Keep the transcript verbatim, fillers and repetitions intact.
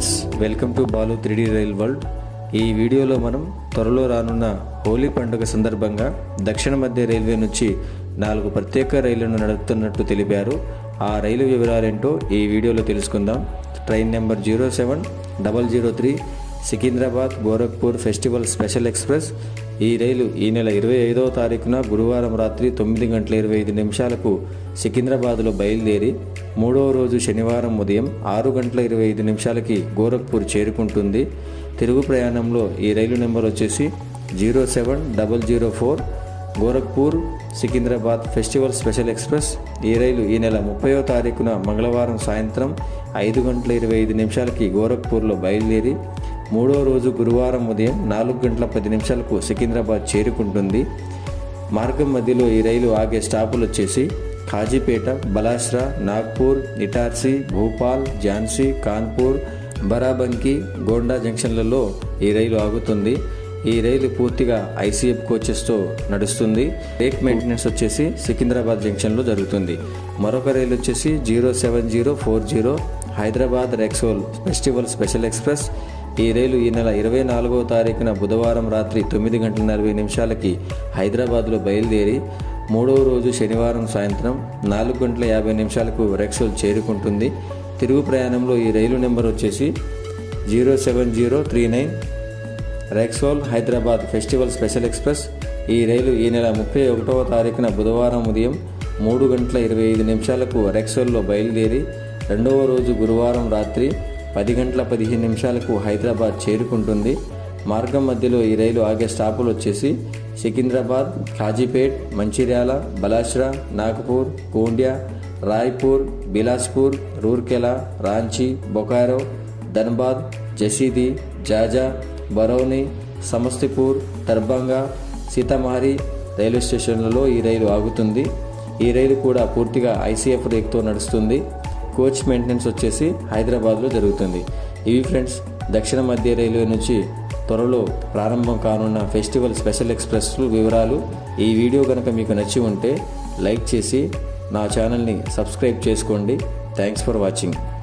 Friends, welcome to Balu three D rail world. ఈ వీడియోలో మనం త్వరలో రానున్న హోలీ పండుగ సందర్భంగా దక్షిణ మధ్య రైల్వే నుంచి నాలుగు ప్రత్యేక రైళ్లను నడుపుతున్నట్టు తెలిపారు. ఆ రైలు వివరాలేంటో ఈ వీడియోలో తెలుసుకుందాం. Train number zero seven double zero three Secunderabad Gorakhpur festival special express. ఈ రైలు ఈ నెల ఇరవై ఐదవ తారీఖున గురువారం రాత్రి తొమ్మిది గంటల ఇరవై ఐదు నిమిషాలకు సికింద్రాబాద్లో బయలుదేరి మూడవ రోజు శనివారం ఉదయం ఆరు గంటల ఇరవై ఐదు నిమిషాలకి గోరఖ్పూర్ చేరుకుంటుంది. తిరుగు ప్రయాణంలో ఈ రైలు నెంబర్ వచ్చేసి zero seven double zero four Gorakhpur Secunderabad festival special express. ఈ రైలు ఈ నెల ముప్పైవ తారీఖున మంగళవారం సాయంత్రం ఐదు గంటల ఇరవై ఐదు నిమిషాలకి గోరఖ్పూర్లో బయలుదేరి మూడో రోజు గురువారం ఉదయం నాలుగు గంటల పది నిమిషాలకు సికింద్రాబాద్ చేరుకుంటుంది. మార్గం మధ్యలో ఈ రైలు ఆగే స్టాపులు వచ్చేసి కాజీపేట, బలాష్రా, నాగ్పూర్, ఇటార్సీ, భోపాల్, ఝాన్సీ, కాన్పూర్, బరాబంకి, గోండా జంక్షన్లలో ఈ రైలు ఆగుతుంది. ఈ రైలు పూర్తిగా ఐసీఎఫ్ కోచెస్తో నడుస్తుంది. బ్రేక్ మెయింటెనెన్స్ వచ్చేసి సికింద్రాబాద్ జంక్షన్లో జరుగుతుంది. మరొక రైలు వచ్చేసి zero seven zero four zero Hyderabad Raxaul festival special express. ఈ రైలు ఈ నెల ఇరవై నాలుగవ తారీఖున బుధవారం రాత్రి తొమ్మిది గంటల నలభై నిమిషాలకి హైదరాబాద్లో బయలుదేరి మూడవ రోజు శనివారం సాయంత్రం నాలుగు గంటల యాభై నిమిషాలకు రాక్సౌల్ చేరుకుంటుంది. తిరుగు ప్రయాణంలో ఈ రైలు నెంబర్ వచ్చేసి zero seven zero three nine Raxaul Hyderabad festival special express. ఈ రైలు ఈ నెల ముప్పై ఒకటవ తారీఖున బుధవారం ఉదయం మూడు గంటల ఇరవై ఐదు నిమిషాలకు రాక్సౌల్లో బయలుదేరి రెండవ రోజు గురువారం రాత్రి పది గంటల పదిహేను నిమిషాలకు హైదరాబాద్ చేరుకుంటుంది. మార్గం మధ్యలో ఈ రైలు ఆగే స్టాపులు వచ్చేసి సికింద్రాబాద్, కాజీపేట్, మంచిర్యాల, బలాష్రా, నాగపూర్, గోండ్యా, రాయ్పూర్, బిలాస్పూర్, రూర్కెలా, రాంచీ, బొకారో, ధన్బాద్, జసీది, జాజా, బరౌని, సమస్తిపూర్, దర్భంగా, సీతామహరి రైల్వే స్టేషన్లలో ఈ రైలు ఆగుతుంది. ఈ రైలు కూడా పూర్తిగా ఐసీఎఫ్ రేక్తో నడుస్తుంది. కోచ్ మెయింటెనెన్స్ వచ్చేసి హైదరాబాద్లో జరుగుతుంది. ఇవి ఫ్రెండ్స్, దక్షిణ మధ్య రైల్వే నుంచి త్వరలో ప్రారంభం కానున్న ఫెస్టివల్ స్పెషల్ ఎక్స్ప్రెస్ వివరాలు. ఈ వీడియో కనుక మీకు నచ్చి ఉంటే లైక్ చేసి నా ఛానల్ని సబ్స్క్రైబ్ చేసుకోండి. Thanks for watching.